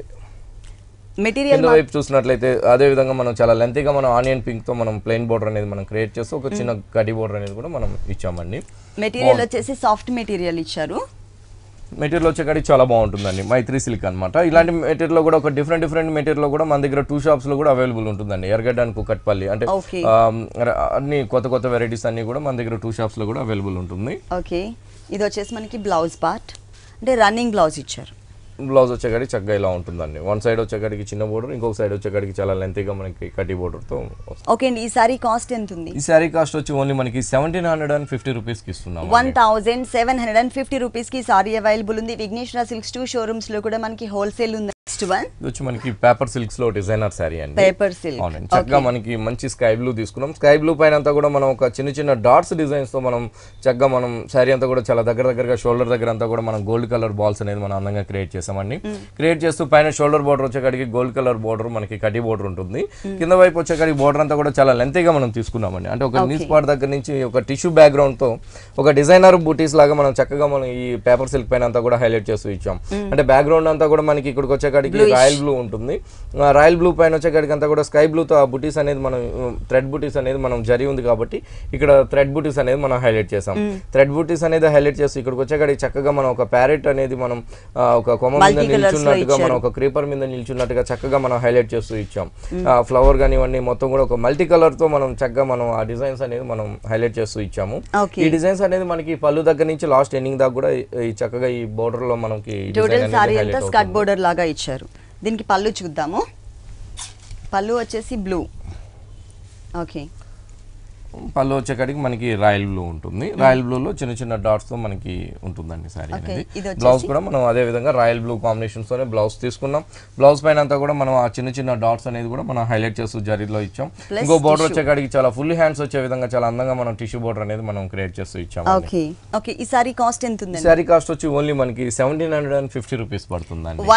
[SPEAKER 2] మెటీరియల్ వైపు చూసినట్లయితే అదే విధంగా మనం చాలా లెంతీగా మనం ఆనియన్ పింక్ తో మనం ప్లెయిన్ బోర్డర్ అనేది మనం క్రియేట్ చేస్తూ ఒక చిన్న కడ్డీ బోర్డర్ అనేది కూడా మనం ఇచ్చామండి.
[SPEAKER 1] మెటీరియల్ వచ్చేసి సాఫ్ట్ మెటీరియల్ ఇచ్చారు.
[SPEAKER 2] మెటీరియల్ వచ్చేకాడికి చాలా బాగుంటుందండి. మైత్రి సిల్క్ అనమాట. ఇలాంటి మెటీరియల్ కూడా ఒక డిఫరెంట్ మెటీరియల్ కూడా మన దగ్గర 2 షాప్స్ లో కూడా అవైలబుల్ ఉంటుందండి. ఎర్రగడ్డ అండ్ కుకట్పల్లి అంటే అన్ని కొత్త వెరైటీస్ అన్ని కూడా మన దగ్గర 2 షాప్స్ లో కూడా అవైలబుల్ ఉంటుంది.
[SPEAKER 1] ఓకే, ఇది వచ్చేసి మనకి బ్లౌజ్ పార్ట్ అంటే రన్నింగ్ బ్లౌజ్ ఇచ్చారు.
[SPEAKER 2] బ్లౌజ్ వచ్చేకాడికి చక్కగా ఇలా ఉంటుందండి. వన్ సైడ్ వచ్చేకాడికి చిన్న బోర్డర్, ఇంకొక సైడ్ వచ్చేకాడికి చాలా లెంతీగా మనకి కడ్డీ బోర్డర్ తో.
[SPEAKER 1] ఓకే అండి, ఈ సారీ కాస్ట్ ఎంత ఉంది?
[SPEAKER 2] ఈ సారీ కాస్ట్ వచ్చి ఓన్లీ మనకి 1750 రూపీస్ కి ఇస్తున్నాం.
[SPEAKER 1] 1750 రూపీస్ కి సారీ అవైలబుల్ ఉంది. విఘ్నేశ్వర సిల్క్స్ 2 షోరూమ్స్ లో కూడా మనకి హోల్సేల్ ఉంది. నెక్స్ట్ వన్
[SPEAKER 2] వచ్చి మనకి పేపర్ సిల్క్స్ లో డిజైనర్ సారీ అండి.
[SPEAKER 1] పేపర్ సిల్క్
[SPEAKER 2] అవునండి. చక్కగా మనకి మంచి స్కై బ్లూ తీసుకున్నాం. స్కై బ్లూ పైన అంతా కూడా మనం ఒక చిన్న డాట్స్ డిజైన్స్ తో మనం చక్కగా మనం సారీ అంతా కూడా చాలా దగ్గరగా షోల్డర్ దగ్గర అంతా కూడా మనం గోల్డ్ కలర్ బాల్స్ అనేది మనం అందంగా క్రియేట్ చేసామండి. క్రియేట్ చేస్తూ పైన షోల్డర్ బోర్డర్ వచ్చేకాడికి గోల్డ్ కలర్ బోర్డర్ మనకి కడ్డీ బోర్డర్ ఉంటుంది. కింద వైపు వచ్చేకాడికి బోర్డర్ అంతా కూడా చాలా లెంతీగా మనం తీసుకున్నామండి. అంటే ఒక నీ స్పాట్ దగ్గర నుంచి ఒక టిష్యూ బ్యాక్గ్రౌండ్ తో ఒక డిజైనర్ బూటీస్ లాగా మనం చక్కగా మనం ఈ పేపర్ సిల్క్ పైన అంతా కూడా హైలైట్ చేస్తూ ఇచ్చాం. అంటే బ్యాక్గ్రౌండ్ అంతా కూడా మనకి ఇక్కడికి వచ్చేకాడికి రాయల్ బ్లూ ఉంటుంది. రాయల్ బ్లూ పైన వచ్చేకాడికి అంతా కూడా స్కై బ్లూ తో ఆ బుటీస్ అనేది మనం థ్రెడ్ బుటీస్ అనేది మనం జరి ఉంది కాబట్టి ఇక్కడ థ్రెడ్ బుటీస్ అనేది మనం హైలైట్ చేసాం. థ్రెడ్ బుటీస్ అనేది హైలైట్ చేస్తూ ఇక్కడికి వచ్చేకాడికి చక్కగా మనం ఒక ప్యారెట్ అనేది మనం ఒక కొమ్మ మీద నిల్చున్నట్టుగా మనం ఒక క్రీపర్ మీద నిల్చున్నట్టుగా చక్కగా మనం హైలైట్ చేస్తూ ఇచ్చాం. ఫ్లవర్ కానీ ఇవన్నీ మొత్తం కూడా ఒక మల్టీ కలర్ తో మనం చక్కగా మనం ఆ డిజైన్స్ అనేది మనం హైలైట్ చేస్తూ ఇచ్చాము. ఈ డిజైన్స్ అనేది మనకి పళ్ళు దగ్గర నుంచి లాస్ట్ ఎండింగ్ దాకా కూడా ఈ చక్కగా ఈ బోర్డర్ లో మనకి
[SPEAKER 1] స్కర్ట్ బోర్డర్ లాగా ఇచ్చారు. దీనికి పళ్ళు చూద్దాము. పళ్ళు వచ్చేసి బ్లూ. ఓకే,
[SPEAKER 2] పళ్ళు వచ్చేకాడికి మనకి రాయల్ బ్లూ ఉంటుంది. రాయల్ బ్లూలో చిన్న డాట్స్ తో మనకి ఉంటుందండి సారీ అనేది. బ్లౌజ్ కూడా మనం అదే విధంగా రాయల్ బ్లూ కాంబినేషన్స్ తోనే బ్లౌజ్ తీసుకున్నాం. బ్లౌజ్ పైన అంతా కూడా మనం ఆ చిన్న డాట్స్ అనేది కూడా మనం హైలైట్ చేస్తూ జరీలో ఇచ్చాం. ఇంకో బోర్డర్ వచ్చేకాడికి చాలా ఫుల్ హ్యాండ్స్ వచ్చే విధంగా చాలా అందంగా మనం టిష్యూ బోర్డర్ అనేది మనం క్రియేట్ చేస్తూ ఇచ్చాం.
[SPEAKER 1] ఓకే, ఈ సారీ కాస్ట్ ఎంత ఉంది?
[SPEAKER 2] సారీ కాస్ట్ వచ్చి ఓన్లీ మనకి 1750 రూపీస్ పడుతుందండి.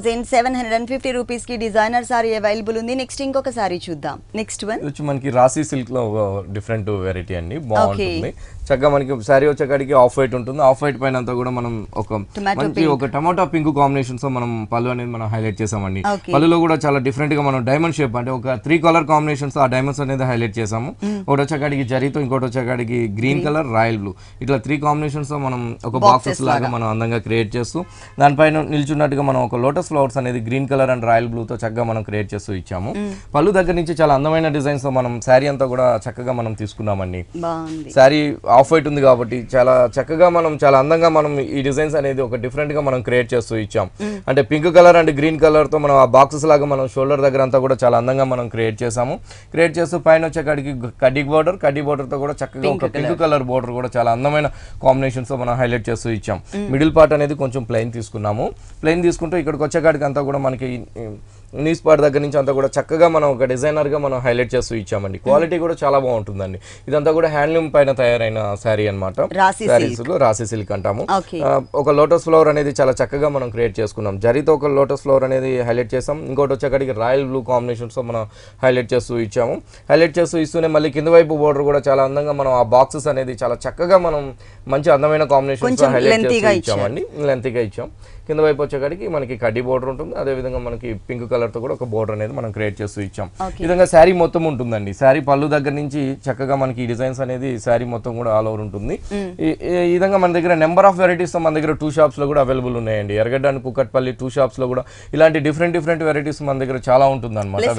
[SPEAKER 1] 1750 రూపీస్ కి డిజైనర్ సారీ అవైలబుల్ ఉంది. నెక్స్ట్ ఇంకొక సారీ చూద్దాం. నెక్స్ట్ వన్
[SPEAKER 2] వచ్చి మనకి రాశి సిల్క్ లో డిఫరెంట్ వెరైటీ అండి. బాగుంటుంది. చక్కగా మనకి సారీ వచ్చేకాడికి ఆఫ్ వైట్ ఉంటుంది. ఆఫ్ వైట్ పైన అంతా కూడా మనం ఒక మంచి ఒక టమాటా పింక్ కాంబినేషన్స్ తో మనం పళ్ళు అనేది మనం హైలైట్ చేసామండి. పళ్ళులో కూడా చాలా డిఫరెంట్ గా మనం డైమండ్ షేప్ అంటే ఒక 3 కలర్ కాంబినేషన్స్ ఆ డైమండ్స్ అనేది హైలైట్ చేసాము. ఒకటి వచ్చేకాడికి జరీతో, ఇంకోటి వచ్చేకాడికి గ్రీన్ కలర్, రాయల్ బ్లూ, ఇట్లా 3 కాంబినేషన్స్ తో మనం ఒక బాక్సెస్ లాగా మనం అందంగా క్రియేట్ చేస్తూ దానిపైన నిల్చున్నట్టుగా మనం ఒక లోటస్ ఫ్లవర్స్ అనేది green colour and royal blue తో చక్కగా మనం క్రియేట్ చేస్తూ ఇచ్చాము. పళ్ళు దగ్గర నుంచి చాలా అందమైన డిజైన్స్ తో మనం శారీ అంతా కూడా చక్కగా మనం తీసుకున్నామండి. శారీ ఆఫ్ వైట్ ఉంది కాబట్టి చాలా చక్కగా మనం చాలా అందంగా మనం ఈ డిజైన్స్ అనేది ఒక డిఫరెంట్ గా మనం క్రియేట్ చేస్తూ ఇచ్చాం. అంటే pink colour and green colour తో మనం ఆ బాక్సెస్ లాగా మనం షోల్డర్ దగ్గర అంతా కూడా చాలా అందంగా మనం క్రియేట్ చేసాము. క్రియేట్ చేస్తూ పైన వచ్చేకాడికి కడ్డీ బోర్డర్ తో కూడా చక్కగా ఒక పింక్ కలర్ బోర్డర్ కూడా చాలా అందమైన కాంబినేషన్స్ తో మనం హైలైట్ చేస్తూ ఇచ్చాం. మిడిల్ పార్ట్ అనేది కొంచెం ప్లెయిన్ తీసుకున్నాము. ప్లెయిన్ తీసుకుంటూ ఇక్కడికి వచ్చేకాడికి అంతా కూడా మనకి నీస్ పార్ట్ దగ్గర నుంచి అంతా కూడా చక్కగా మనం ఒక డిజైనర్ గా మనం హైలైట్ చేస్తూ ఇచ్చామండి. క్వాలిటీ కూడా చాలా బాగుంటుందండి. ఇదంతా కూడా హ్యాండ్లూమ్ పైన తయారైన శారీ అన్నమాట. శారీస్ లో రాసి సిల్క్ అంటాము. ఒక లోటస్ ఫ్లవర్ అనేది చాలా చక్కగా మనం క్రియేట్ చేసుకున్నాం. జరీతో ఒక లోటస్ ఫ్లవర్ అనేది హైలైట్ చేసాం. ఇంకోటి వచ్చేక్కడికి రాయల్ బ్లూ కాంబినేషన్స్ తో మనం హైలైట్ చేస్తూ ఇచ్చాము. హైలైట్ చేస్తూ ఇస్తూనే మళ్ళీ కింద వైపు బోర్డర్ కూడా చాలా అందంగా మనం ఆ బాక్సెస్ అనేది చాలా చక్కగా మనం మంచి అందమైన కాంబినేషన్స్ తో హైలైట్ చేస్తూ ఇచ్చామండి. లెంతీగా ఇచ్చాం. కింద వైపు వచ్చేకాడికి మనకి కడ్డీ బోర్డర్ ఉంటుంది. అదే విధంగా మనకి పింక్ కలర్ తో కూడా ఒక బోర్డర్ అనేది మనం క్రియేట్ చేస్తూ ఇచ్చాం. ఈ విధంగా శారీ మొత్తం ఉంటుందండి. శారీ పళ్ళు దగ్గర నుంచి చక్కగా మనకి ఈ డిజైన్స్ అనేది శారీ మొత్తం కూడా ఆల్ ఓవర్ ఉంటుంది. ఈ విధంగా మన దగ్గర నెంబర్ ఆఫ్ వెరైటీస్ మన దగ్గర 2 షాప్స్ లో కూడా అవైలబుల్ ఉన్నాయండి. ఎర్రగడ్డ అండ్ కుకట్పల్లి 2 షాప్స్ లో కూడా ఇలాంటి డిఫరెంట్ వెరైటీస్ మన దగ్గర చాలా ఉంటుంది అనమాట.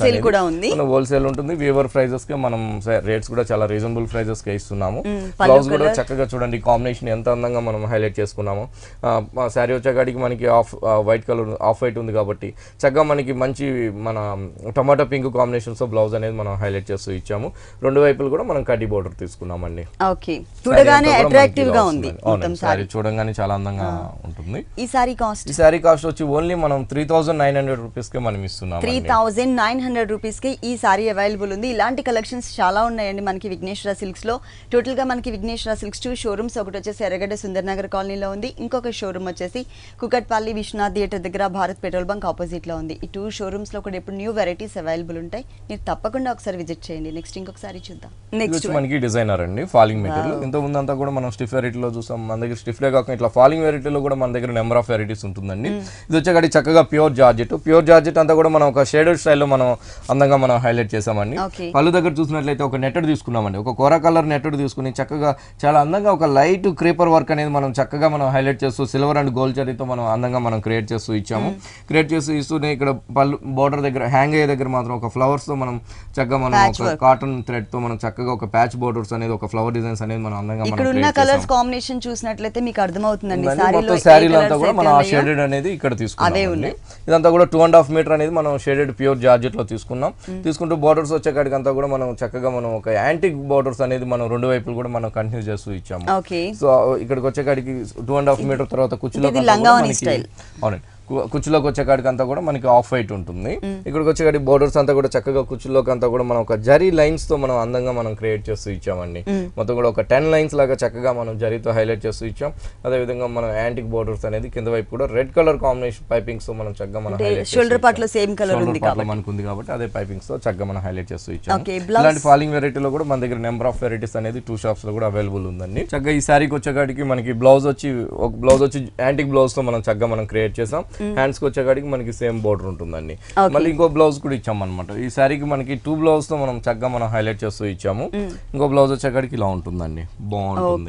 [SPEAKER 2] హోల్సేల్ ఉంటుంది. వీవర్ ప్రైజెస్ కి మనం రేట్స్ కూడా చాలా రీజనబుల్ ప్రైజెస్ కి ఇస్తున్నాము. బ్లౌజ్ కూడా చక్కగా చూడండి కాంబినేషన్ ఎంత అందంగా మనం హైలైట్ చేసుకున్నాము. శారీ వచ్చాక మనకి వైట్ కలర్ ఆఫ్ వైట్ ఉంది కాబట్టి చక్కగా మనకి మంచి మన టమాటో పింక్ కాంబినేషన్స్ తో బ్లౌజ్ అనేది మనం హైలైట్ చేస్తూ ఇచ్చాము. రెండు వైపులు కూడా మనం కడ్డీ బోర్డర్ తీసుకున్నామండి.
[SPEAKER 1] చూడగానే అట్రాక్టివ్ గా ఉంది.
[SPEAKER 2] సారీ చూడగానే చాలా అందంగా ఉంటుంది.
[SPEAKER 1] ఈ సారీ
[SPEAKER 2] కాస్ట్ వచ్చి ఓన్లీ మనం 3900 రూపీస్ కే మనం ఇస్తున్నాం.
[SPEAKER 1] 3900 రూపీస్ కి ఈ సారీ అవైలబుల్ ఉంది. ఇలాంటి కలెక్షన్స్ చాలా ఉన్నాయండి మనకి విఘ్నేశ్వర సిల్క్స్ లో. టోటల్ గా మనకి విఘ్నేశ్వర సిల్క్స్ 2 షోరూమ్స్, ఒకటి వచ్చేసి ఎర్రగడ్డ సుందర్ నగర్ కాలనీలో ఉంది. ఇంకొక షోరూమ్ వచ్చేసి కుకట్పల్లి విశ్వనాథ్ థియేటర్ దగ్గర భారత్ పెట్రోల్ బంక్ ఆపోజిట్ లో ఉంది. ఈ 2 షోరూమ్స్ లో కూడా ఇప్పుడు న్యూ వెరైటీస్ అవైలబుల్ ఉంటాయి. మీరు తప్పకుండా ఒకసారి విజిట్ చేయండి. నెక్స్ట్ ఇంకొకసారి చూద్దాం. నెక్స్ట్
[SPEAKER 2] మనకి డిజైనర్ అండి ఫాలింగ్ మెటీరియల్. ఇంత ముందు అంతా కూడా మనం స్టిఫ్ వెరైటీలో చూసాం. మన దగ్గర స్టిఫ్ లే కాకుండా ఇట్లా ఫాలింగ్ వెరైటీలో కూడా మన దగ్గర నెంబర్ ఆఫ్ వెరైటీస్ ఉంటుందండి. ఇది వచ్చేకాడి చక్కగా ప్యూర్ జార్జెట్ అంతా కూడా మనం ఒక షేడెడ్ స్టైల్లో మనం అందంగా మనం హైలైట్ చేసామండి. పళ్ళు దగ్గర చూసినట్లయితే ఒక నెట్టెడ్ తీసుకున్నామండి. ఒక కోరా కలర్ నెట్టెడ్ తీసుకుని చక్కగా చాలా అందంగా ఒక లైట్ క్రీపర్ వర్క్ అనేది మనం చక్కగా మనం హైలైట్ చేస్తూ సిల్వర్ అండ్ గోల్డ్ జరీతో మనం అందంగా మనం క్రియేట్ చేస్తూ ఇచ్చాము. క్రియేట్ చేస్తూ ఇస్తూనే ఇక్కడ పళ్ళు బోర్డర్ దగ్గర హ్యాంగ్ అయ్యే దగ్గర మాత్రం ఒక ఫ్లవర్స్ తో మనం చక్కగా మనం ఒక కాటన్ థ్రెడ్ తో మనం చక్కగా ఒక ప్యాచ్ బోర్డర్స్ అనేది ఒక ఫ్లవర్ డిజైన్స్ అనేది మనం అందంగా
[SPEAKER 1] ఇక్కడ ఉన్న కలర్స్ కాంబినేషన్ చూసినట్లయితే మీకు అర్థమవుతుందండి.
[SPEAKER 2] శారీలో అంతా కూడా మనం ఆ షేడెడ్ అనేది ఇక్కడ తీసుకున్నాం. ఇదంతా కూడా 2.5 మీటర్ అనేది మనం షేడెడ్ ప్యూర్ జార్జెట్ లో తీసుకున్నాం. తీసుకుంటూ బోర్డర్స్ వచ్చేకాడికి అంతా కూడా మనం చక్కగా మనం ఒక యాంటిక్ బోర్డర్స్ అనేది మనం రెండు వైపులు కూడా మనం కంటిన్యూ చేస్తూ ఇచ్చాము. సో ఇక్కడికి వచ్చేకాడికి 2.5 మీటర్ తర్వాత కుర్చీలో అవునండి కుర్చీలోకి వచ్చేకాడికి అంతా కూడా మనకి ఆఫ్ వైట్ ఉంటుంది. ఇక్కడికి వచ్చేకాడి బోర్డర్స్ అంతా కూడా చక్కగా కుర్చీలోకి అంతా కూడా మనం ఒక జరీ లైన్స్ తో మనం అందంగా మనం క్రియేట్ చేస్తూ ఇచ్చామండి. మొత్తం కూడా ఒక 10 లైన్స్ లాగా చక్కగా మనం జరీతో హైలైట్ చేస్తూ ఇచ్చాం. అదే విధంగా మనం యాంటిక్ బోర్డర్స్ అనేది కింద వైపు కూడా రెడ్ కలర్ కాంబినేషన్ పైపింగ్స్ తో మనం చక్కగా మనం
[SPEAKER 1] షోల్డర్ పార్ట్ లో సేమ్ కలర్ ఉంది కాబట్టి
[SPEAKER 2] మనకు ఉంది కాబట్టి అదే పైపింగ్స్ తో చక్కగా మనం హైలైట్ చేస్తూ ఇచ్చాం. ఇలాంటి ఫాలింగ్ వెరైటీలో కూడా మన దగ్గర నెంబర్ ఆఫ్ వెరైటీస్ అనేది 2 షాప్స్ లో కూడా అవైలబుల్ ఉందండి. చక్కగా ఈ సారీకి వచ్చేకాడికి మనకి బ్లౌజ్ వచ్చి యాంటిక్ బ్లౌజ్ తో మనం చక్కగా మనం క్రియేట్ చేసాం. హ్యాండ్స్ కి వచ్చేకాడికి మనకి సేమ్ బోర్డర్ ఉంటుందండి. మళ్ళీ ఇంకో బ్లౌజ్ కూడా ఇచ్చాం అనమాట. ఈ సారీకి మనకి 2 బ్లౌజ్ తో మనం చక్కగా మనం హైలైట్ చేస్తూ ఇచ్చాము. ఇంకో బ్లౌజ్ వచ్చేకాడికి ఇలా ఉంటుందండి. బాగుంటుంది.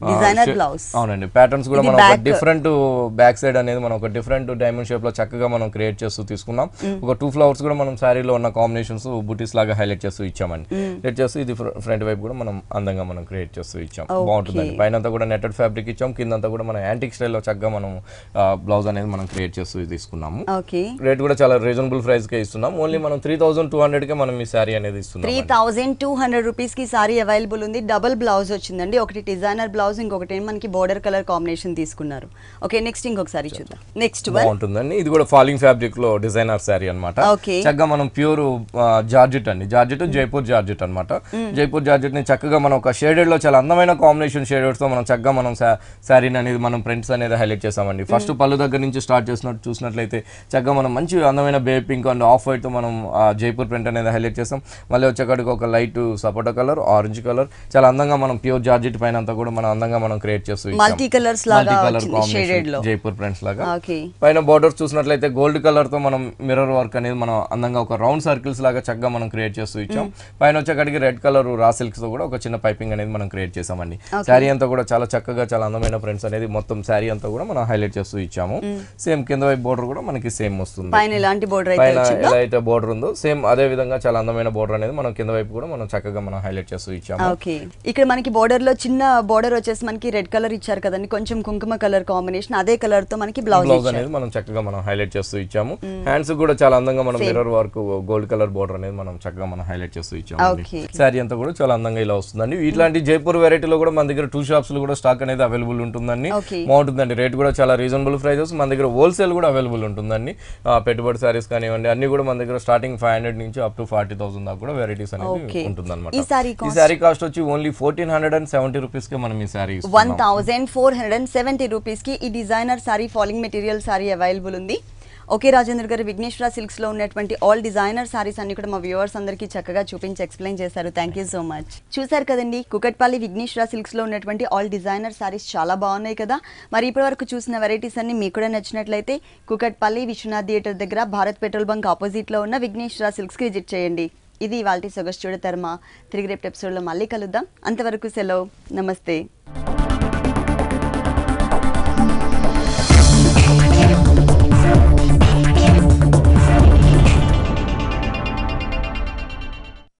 [SPEAKER 2] అవునండి. ప్యాటర్న్స్ కూడా మనం ఒక డిఫరెంట్ బ్యాక్ సైడ్ అనేది మనం ఒక డిఫరెంట్ డైమండ్ షేప్ లో చక్కగా మనం క్రియేట్ చేస్తూ తీసుకున్నాం. ఒక 2 ఫ్లవర్స్ కూడా మనం సారీలో ఉన్న కాంబినేషన్స్ బుటీస్ లాగా హైలైట్ చేస్తూ ఇచ్చామండి. హైలైట్ చేస్తూ ఇది ఫ్రంట్ వైపు కూడా మనం అందంగా మనం క్రియేట్ చేస్తూ ఇచ్చాం. బాగుంటుందండి. పైన అంతా కూడా నెట్టెడ్ ఫ్యాబ్రిక్ ఇచ్చాం. కిందంతా కూడా మనం యాంటిక్ స్టైల్లో చక్కగా మనం బ్లౌజ్ అనేది మనం క్రియేట్ చేస్తూ తీసుకున్నాము. రేట్ కూడా చాలా రీజనబుల్ ప్రైస్ కే ఇస్తున్నాం. ఓన్లీ మనం 3200 కే మనం ఈ సారీ అనేది ఇస్తున్నాం.
[SPEAKER 1] 3200 రూపీస్ కి సారీ అవైలబుల్ ఉంది. డబుల్ బ్లౌజ్ వచ్చిందండి. ఒకటి డిజైనర్ బ్లౌజ్, ఇంకొకటి మనకి బోర్డర్ కలర్ కాంబినేషన్ తీసుకున్నారు. ఓకే, నెక్స్ట్ ఇంకొకసారి చూద్దాం. నెక్స్ట్
[SPEAKER 2] బాగుంటుందండి. ఇది కూడా ఫాలింగ్ ఫ్యాబ్రిక్ లో డిజైనర్ సారీ అన్నమాట. చక్కగా మనం ప్యూర్ జార్జెట్ అండి. జార్జెట్ జైపూర్ జార్జెట్ అన్నమాట. జైపూర్ జార్జెట్ ని చక్కగా మనం ఒక షేడెడ్ లో చాలా అందమైన కాంబినేషన్ షేడెడ్స్ తో మనం చక్కగా మనం సారీని అనేది మనం ప్రింట్స్ అనేది హైలైట్ చేసామండి. ఫస్ట్ పళ్ళు దగ్గర నుంచి స్టార్ట్ చూసినట్లయితే చక్కగా మనం మంచి అందమైన baby pink and off white తో మనం జైపూర్ ప్రింట్ అనేది హైలైట్ చేసాం. మళ్ళీ వచ్చేకాడికి ఒక లైట్ సపోటా కలర్, ఆరెంజ్ కలర్ చాలా అందంగా మనం ప్యూర్ జార్జెట్ పైన అంతా కూడా మనం అందంగా మనం క్రియేట్ చేస్తూ
[SPEAKER 1] మల్టీ కలర్
[SPEAKER 2] జైపూర్ ప్రింట్స్ లాగా. పైన బోర్డర్స్ చూసినట్లయితే గోల్డ్ కలర్ తో మనం మిర్రర్ వర్క్ అనేది మనం అందంగా ఒక రౌండ్ సర్కిల్స్ లాగా చక్కగా మనం క్రియేట్ చేస్తూ ఇచ్చాం. పైన వచ్చేకాడికి రెడ్ కలర్ రా సిల్క్స్ తో కూడా ఒక చిన్న పైపింగ్ అనేది మనం క్రియేట్ చేసామండి. శారీ అంతా కూడా చాలా చక్కగా చాలా అందమైన ప్రింట్స్ అనేది మొత్తం శారీ అంతా కూడా మనం హైలైట్ చేస్తూ ఇచ్చాము. సేమ్ కింద వైపు బోర్డర్ కూడా మనకి సేమ్ వస్తుంది.
[SPEAKER 1] పైన ఎలాంటి బోర్డర్
[SPEAKER 2] ఎలా అయితే బోర్డర్ ఉందో సేమ్ అదే విధంగా చాలా అందమైన బోర్డర్ అనేది మనం కింద వైపు కూడా మనం చక్కగా మనం హైలైట్ చేస్తూ ఇచ్చాము.
[SPEAKER 1] ఓకే, ఇక్కడ మనకి బోర్డర్ లో చిన్న బోర్డర్ వచ్చేసి మనకి రెడ్ కలర్ ఇచ్చారు కదండి, కొంచెం కుంకుమ కలర్ కాంబినేషన్. అదే కలర్ తో మనకి బ్లౌజ్
[SPEAKER 2] అనేది మనం చక్కగా మనం హైలైట్ చేస్తూ ఇచ్చాము. హ్యాండ్స్ కూడా చాలా అందంగా మనం mirror work gold colour border అనేది మనం చక్కగా మనం హైలైట్ చేస్తూ ఇచ్చాము. శారీ అంతా కూడా చాలా అందంగా ఇలా వస్తుందండి. ఇట్లాంటి జైపూర్ వెరైటీలో కూడా మన దగ్గర 2 షాప్స్ లో కూడా స్టాక్ అనేది అవైలబుల్ ఉంటుందండి. బాగుంటుందండి. రేట్ కూడా చాలా రీజనబుల్ ప్రైజెస్. మన దగ్గర హోల్సేల్ హోల్సేల్ కూడా అవైలబుల్ ఉంటుందండి. పెట్టుబడి సారీస్ కానివ్వండి అన్ని కూడా మన దగ్గర స్టార్టింగ్ 500 నుంచి అప్ టు 40,000 దాకా కూడా వెరైటీస్ అనేది ఉంటుందన్నమాట. ఈ సారీ కాస్ట్ వచ్చి ఓన్లీ 1470 రూపీస్ కి మనం ఈ సారీ
[SPEAKER 1] 1470 రూపీస్ కి ఈ designer sari falling material sari available ఉంది. ఓకే రాజేంద్ర గారు, విఘ్నేశ్వర సిల్క్స్ లో ఉన్నటువంటి ఆల్ డిజైనర్ సారీస్ అన్ని కూడా మా వ్యూవర్స్ అందరికీ చక్కగా చూపించి ఎక్స్ప్లెయిన్ చేశారు. Thank you so much. చూసారు కదండి, కుకట్పల్లి విఘ్నేశ్వర సిల్క్స్ లో ఉన్నటువంటి ఆల్ డిజైనర్ సారీస్ చాలా బాగున్నాయి కదా. మరి ఇప్పటి వరకు చూసిన వెరైటీస్ అన్ని మీకు కూడా నచ్చినట్లయితే కుకట్పల్లి విశ్వనాథ్ థియేటర్ దగ్గర భారత్ పెట్రోల్ బంక్ ఆపోజిట్ లో ఉన్న విఘ్నేశ్వర సిల్క్స్ కి విజిట్ చేయండి. ఇది ఇవాల్టి సొగసు చూడ తర్మ. తిరిగి రేపు ఎపిసోడ్ లో మళ్ళీ కలుద్దాం. అంతవరకు సెలవు, నమస్తే.